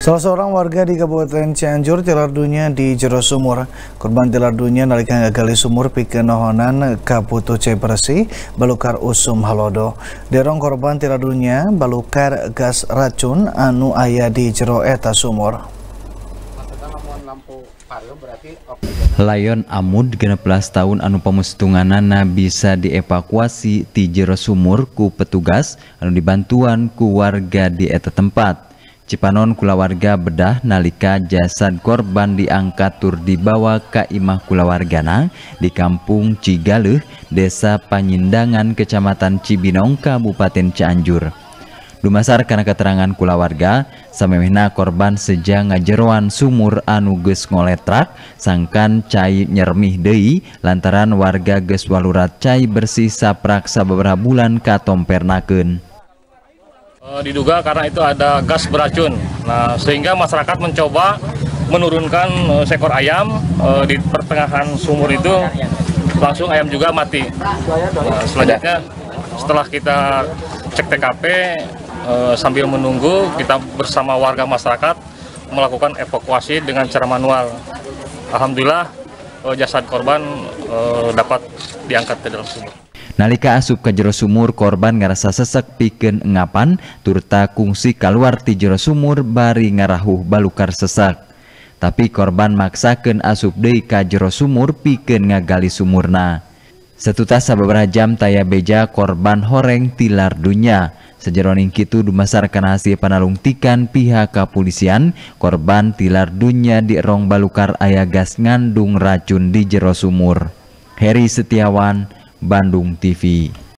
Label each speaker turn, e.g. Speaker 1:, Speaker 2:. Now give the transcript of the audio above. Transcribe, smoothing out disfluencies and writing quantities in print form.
Speaker 1: Salah seorang warga di Kabupaten Cianjur tilar dunia di jero sumur. Korban tilar dunia nalika ngagali sumur pikeun nohonan kaputu cai bersih balukar usum halodo. Derong korban tilar dunia balukar gas racun anu aya di jero eta sumur.
Speaker 2: Layon Amud 16 tahun anu pamustunganana bisa dievakuasi ti jero sumur ku petugas anu dibantuan ku warga di eta tempat. Cipanon kulawarga bedah nalika jasad korban diangkat tur dibawa ka imah kulawargana di Kampung Cigaleuh, Desa Panyindangan, Kecamatan Cibinong, Kabupaten Cianjur. Dumasar kana keterangan kulawarga, samemehna korban seja ngajeroan sumur anu geus ngoletrak, sangkan cai nyermih deui lantaran warga geus walurat cai bersih saprak sababaraha bulan katompernakeun.
Speaker 3: Diduga karena itu ada gas beracun. Nah, sehingga masyarakat mencoba menurunkan seekor ayam di pertengahan sumur itu, langsung ayam juga mati. Nah, selanjutnya setelah kita cek TKP sambil menunggu, kita bersama warga masyarakat melakukan evakuasi dengan cara manual. Alhamdulillah jasad korban dapat diangkat ke dalam sumur.
Speaker 2: Nalika asup ke jero sumur, korban ngarasa sesek pikeun engapan turta kungsi kaluar ti jero sumur bari ngarahuh balukar sesek. Tapi korban maksakeun asup deui ka jero sumur pikeun ngagali sumurna. Setutas sababaraha jam taya beja korban horeng tilar dunya. Sajeroning kitu dumasar kana hasil panalungtikan pihak kapolisian, korban tilar dunya di rong balukar aya gas ngandung racun di jero sumur. Heri Setiawan, Bandung TV.